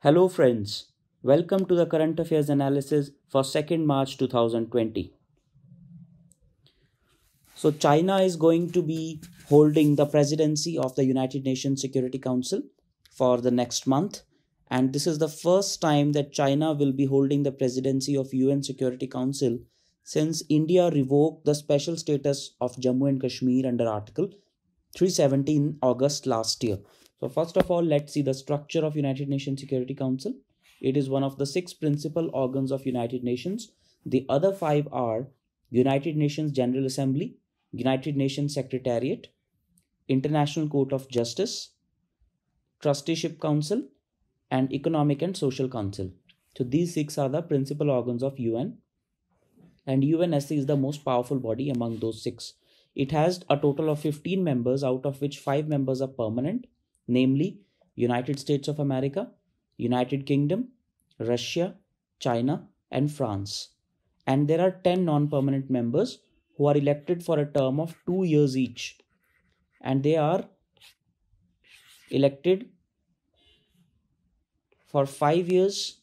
Hello friends, welcome to the current affairs analysis for 2nd March 2020. So China is going to be holding the presidency of the United Nations Security Council for the next month, and this is the first time that China will be holding the presidency of UN Security Council since India revoked the special status of Jammu and Kashmir under Article 370 in August last year. So first of all, let's see the structure of United Nations Security Council. It is one of the 6 principal organs of United Nations. The other 5 are United Nations General Assembly, United Nations Secretariat, International Court of Justice, Trusteeship Council, and Economic and Social Council. So these 6 are the principal organs of UN, and UNSC is the most powerful body among those 6. It has a total of 15 members, out of which 5 members are permanent, namely United States of America, United Kingdom, Russia, China, and France. And there are 10 non-permanent members who are elected for a term of 2 years each. And they are elected for 5 years,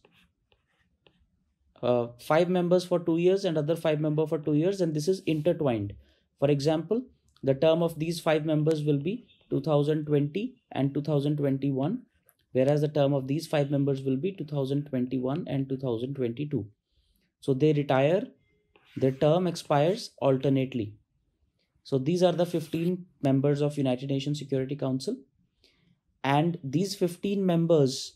5 members for 2 years and other 5 members for 2 years, and this is intertwined. For example, the term of these 5 members will be 2020 and 2021, whereas the term of these 5 members will be 2021 and 2022. So they retire, their term expires alternately. So these are the 15 members of United Nations Security Council, and these 15 members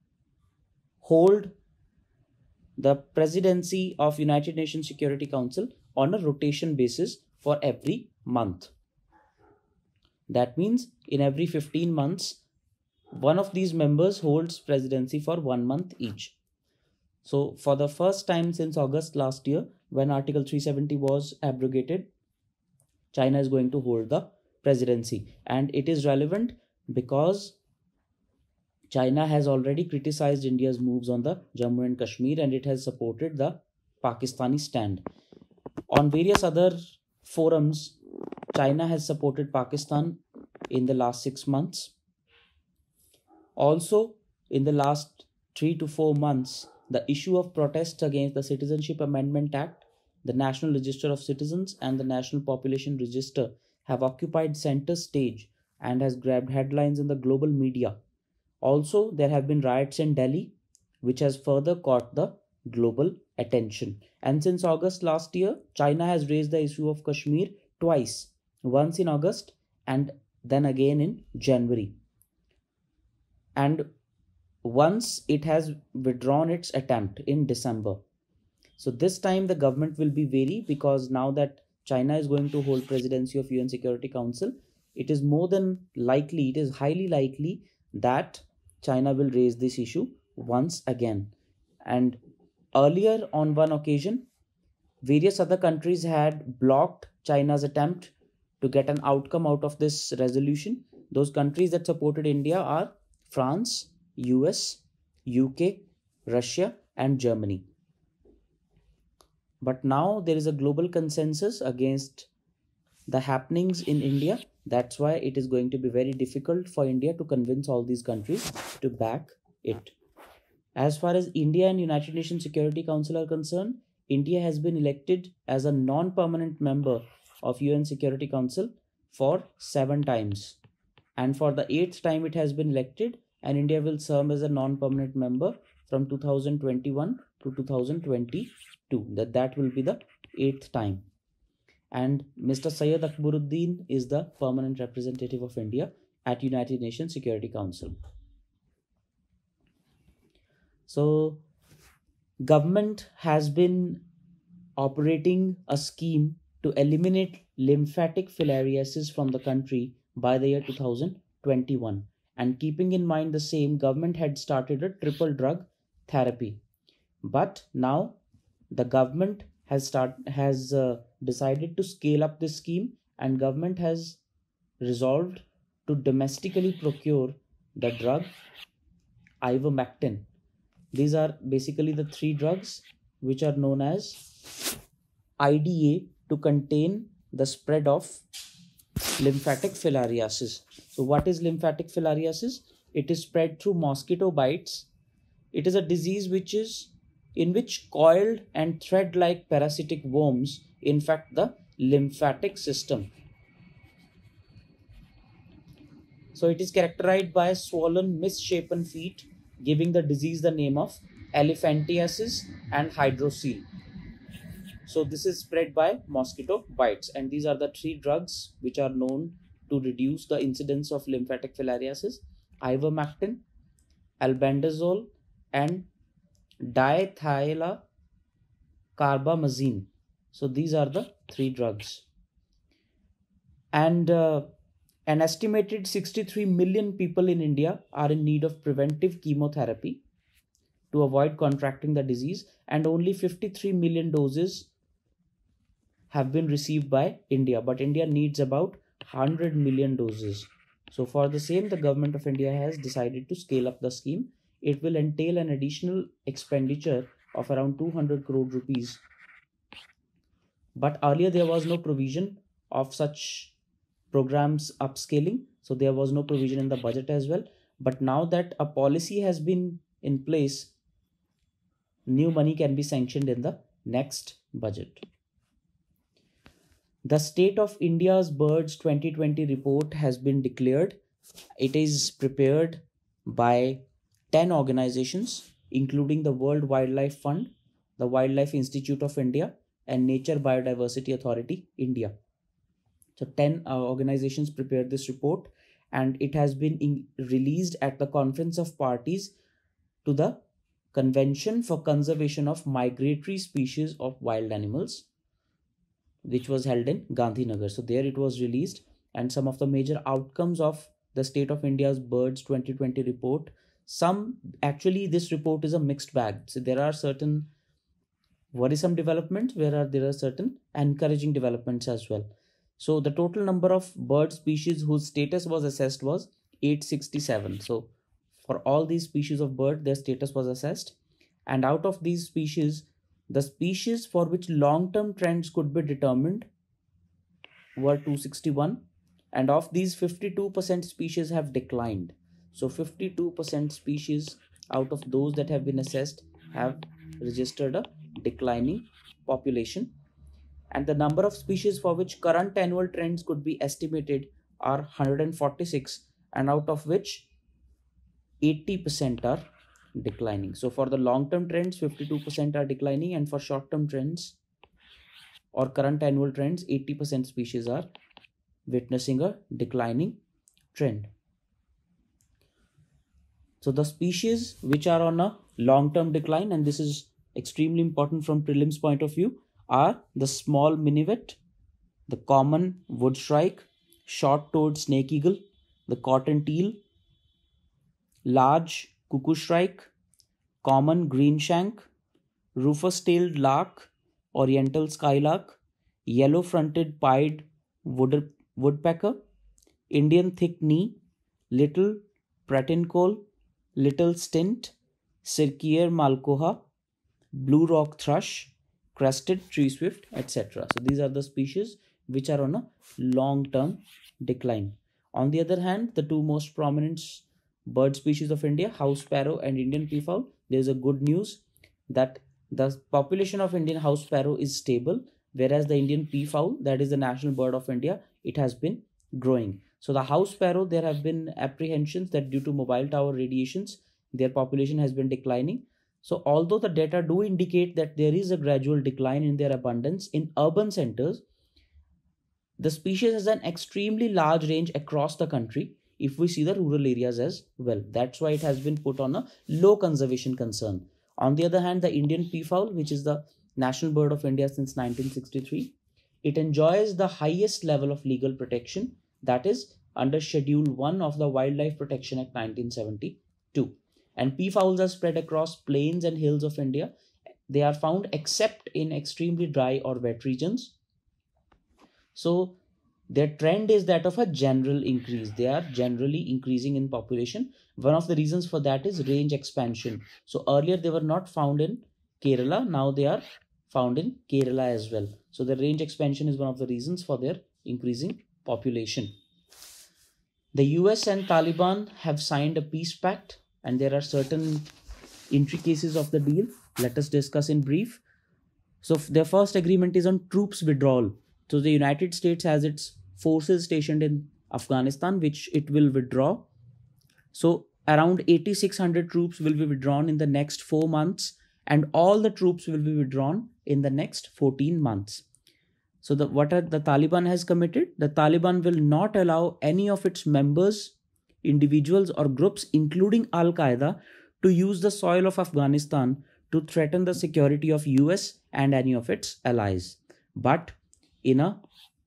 hold the presidency of United Nations Security Council on a rotation basis for every month. That means in every 15 months, one of these members holds presidency for 1 month each. So for the first time since August last year, when Article 370 was abrogated, China is going to hold the presidency. And it is relevant because China has already criticized India's moves on the Jammu and Kashmir, and it has supported the Pakistani stand. On various other forums, China has supported Pakistan in the last 6 months. Also, in the last 3 to 4 months, the issue of protests against the Citizenship Amendment Act, the National Register of Citizens, and the National Population Register have occupied center stage and has grabbed headlines in the global media. Also, there have been riots in Delhi, which has further caught the global attention. And since August last year, China has raised the issue of Kashmir twice, once in August and then again in January. And once it has withdrawn its attempt in December. So this time the government will be wary, because now that China is going to hold presidency of UN Security Council, it is more than likely, it is highly likely that China will raise this issue once again. And earlier on one occasion, various other countries had blocked China's attempt to get an outcome out of this resolution. Those countries that supported India are France, US, UK, Russia, and Germany. But now there is a global consensus against the happenings in India. That's why it is going to be very difficult for India to convince all these countries to back it. As far as India and United Nations Security Council are concerned, India has been elected as a non-permanent member of UN Security Council for 7 times. And for the 8th time it has been elected, and India will serve as a non-permanent member from 2021 to 2022. That will be the 8th time. And Mr. Syed Akbaruddin is the permanent representative of India at United Nations Security Council. So, government has been operating a scheme to eliminate lymphatic filariasis from the country by the year 2021. And keeping in mind the same, government had started a triple drug therapy. But now the government has decided to scale up this scheme, and government has resolved to domestically procure the drug ivermectin. These are basically the 3 drugs which are known as IDA to contain the spread of lymphatic filariasis. So what is lymphatic filariasis? It is spread through mosquito bites It is a disease in which coiled and thread-like parasitic worms infect the lymphatic system. So it is characterized by swollen, misshapen feet, giving the disease the name of elephantiasis and hydrocele. So this is spread by mosquito bites, and these are the three drugs which are known to reduce the incidence of lymphatic filariasis: ivermectin, albendazole, and diethylcarbamazine. So these are the three drugs. And an estimated 63 million people in India are in need of preventive chemotherapy to avoid contracting the disease, and only 53 million doses have been received by India, but India needs about 100 million doses. So for the same, the government of India has decided to scale up the scheme. It will entail an additional expenditure of around 200 crore rupees. But earlier there was no provision of such programs upscaling, so there was no provision in the budget as well. But now that a policy has been in place, new money can be sanctioned in the next budget. The State of India's Birds 2020 report has been declared. It is prepared by 10 organizations, including the World Wildlife Fund, the Wildlife Institute of India, and Nature Biodiversity Authority, India. So 10 organizations prepared this report, and it has been released at the Conference of Parties to the Convention for Conservation of Migratory Species of Wild Animals, which was held in Gandhinagar. So there it was released, and some of the major outcomes of the State of India's Birds 2020 report. Actually, this report is a mixed bag. So there are certain worrisome developments, there are certain encouraging developments as well. So the total number of bird species whose status was assessed was 867. So for all these species of bird, their status was assessed, and out of these species, the species for which long-term trends could be determined were 261, and of these 52% species have declined. So 52% species out of those that have been assessed have registered a declining population, and the number of species for which current annual trends could be estimated are 146, and out of which 80% are declining. So for the long-term trends, 52% are declining, and for short-term trends or current annual trends, 80% species are witnessing a declining trend. So the species which are on a long-term decline, and this is extremely important from prelims point of view, are the small minivet, the common wood shrike, short-toed snake eagle, the cotton teal, large cuckoo shrike, common greenshank, rufous-tailed lark, oriental skylark, yellow-fronted pied woodpecker, Indian thick knee, little pratincoal, little stint, Circaear malcoha, blue rock thrush, crested tree swift, etc. So these are the species which are on a long-term decline. On the other hand, the two most prominent bird species of India, house sparrow and Indian peafowl, there is a good news that the population of Indian house sparrow is stable, whereas the Indian peafowl, that is the national bird of India, it has been growing. So the house sparrow, there have been apprehensions that due to mobile tower radiations, their population has been declining. So although the data do indicate that there is a gradual decline in their abundance in urban centers, the species has an extremely large range across the country if we see the rural areas as well. That's why it has been put on a low conservation concern. On the other hand, the Indian peafowl, which is the national bird of India since 1963, it enjoys the highest level of legal protection, that is under Schedule 1 of the Wildlife Protection Act 1972. And peafowls are spread across plains and hills of India. They are found except in extremely dry or wet regions. So their trend is that of a general increase. They are generally increasing in population. One of the reasons for that is range expansion. So earlier they were not found in Kerala. Now they are found in Kerala as well. So the range expansion is one of the reasons for their increasing population. The US and Taliban have signed a peace pact, and there are certain intricacies of the deal, let us discuss in brief. So their first agreement is on troops withdrawal. So the United States has its forces stationed in Afghanistan, which it will withdraw. So around 8,600 troops will be withdrawn in the next 4 months, and all the troops will be withdrawn in the next 14 months. So the Taliban has committed? The Taliban will not allow any of its members, individuals or groups, including Al-Qaeda, to use the soil of Afghanistan to threaten the security of US and any of its allies. But in a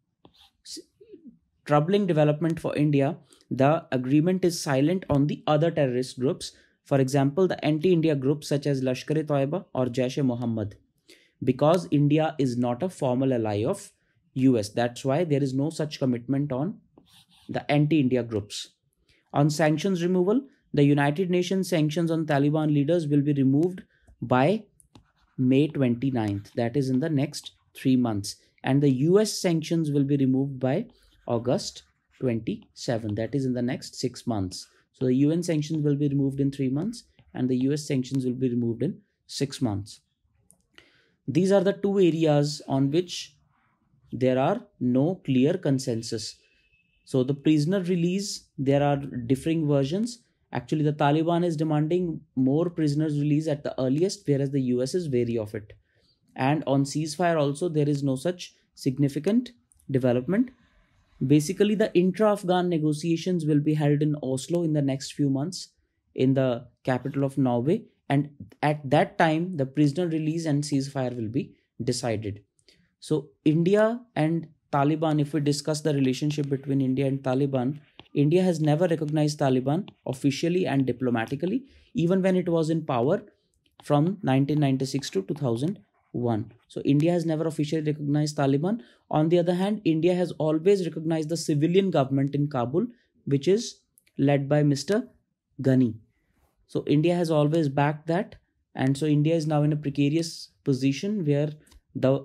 troubling development for India, the agreement is silent on the other terrorist groups. For example, the anti-India groups such as Lashkar-e-Toiba or Jaish-e-Mohammed, because India is not a formal ally of US. That's why there is no such commitment on the anti-India groups. On sanctions removal, the United Nations sanctions on Taliban leaders will be removed by May 29th. That is in the next 3 months. And the US sanctions will be removed by August 27. That is in the next 6 months. So the UN sanctions will be removed in 3 months and the US sanctions will be removed in 6 months. These are the two areas on which there are no clear consensus. So the prisoner release, there are differing versions. Actually, the Taliban is demanding more prisoners release at the earliest, whereas the US is wary of it. And on ceasefire also, there is no such significant development. Basically, the intra-Afghan negotiations will be held in Oslo in the next few months, in the capital of Norway. And at that time, the prisoner release and ceasefire will be decided. So India and Taliban, if we discuss the relationship between India and Taliban, India has never recognized Taliban officially and diplomatically, even when it was in power from 1996 to 2001. So India has never officially recognized Taliban. On the other hand, India has always recognized the civilian government in Kabul, which is led by Mr. Ghani. So India has always backed that. And so India is now in a precarious position where the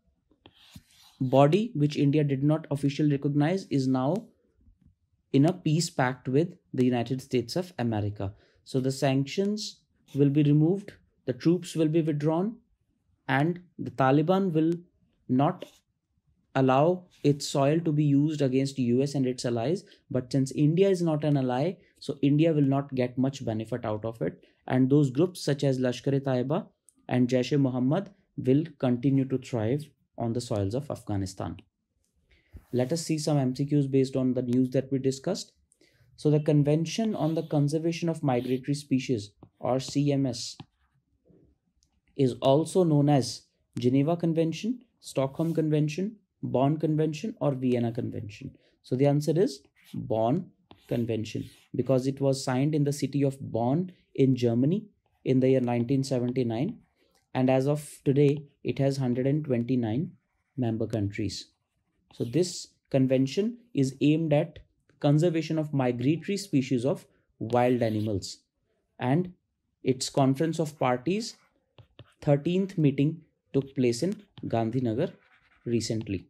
body which India did not officially recognize is now in a peace pact with the United States of America. So the sanctions will be removed, the troops will be withdrawn, and the Taliban will not allow its soil to be used against US and its allies. But since India is not an ally, so India will not get much benefit out of it. And those groups such as Lashkar-e-Taiba and Jaish-e-Mohammed will continue to thrive on the soils of Afghanistan. Let us see some MCQs based on the news that we discussed. So the Convention on the Conservation of Migratory Species, or CMS, is also known as Geneva Convention, Stockholm Convention, Bonn Convention, or Vienna Convention. So the answer is Bonn Convention, because it was signed in the city of Bonn in Germany in the year 1979. And as of today, it has 129 member countries. So this convention is aimed at conservation of migratory species of wild animals. And its conference of parties 13th meeting took place in Gandhinagar recently.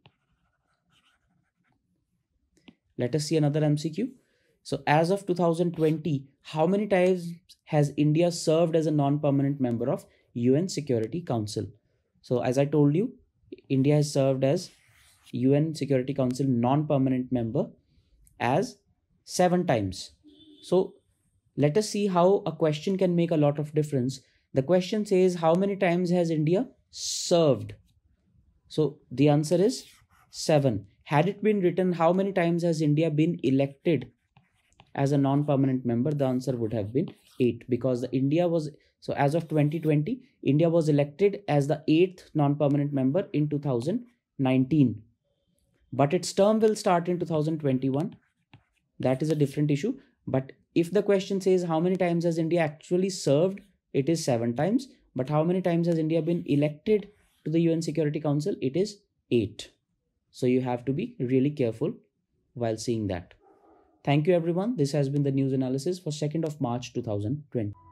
Let us see another MCQ. So as of 2020, how many times has India served as a non-permanent member of UN Security Council? So as I told you, India has served as UN Security Council non-permanent member as 7 times. So let us see how a question can make a lot of difference. The question says, how many times has India served? So the answer is 7. Had it been written, how many times has India been elected as a non-permanent member, the answer would have been 8, because India was, so as of 2020, India was elected as the 8th non-permanent member in 2019. But its term will start in 2021. That is a different issue. But if the question says how many times has India actually served, it is 7 times. But how many times has India been elected to the UN Security Council? It is 8. So you have to be really careful while seeing that. Thank you everyone. This has been the news analysis for 2nd of March 2020.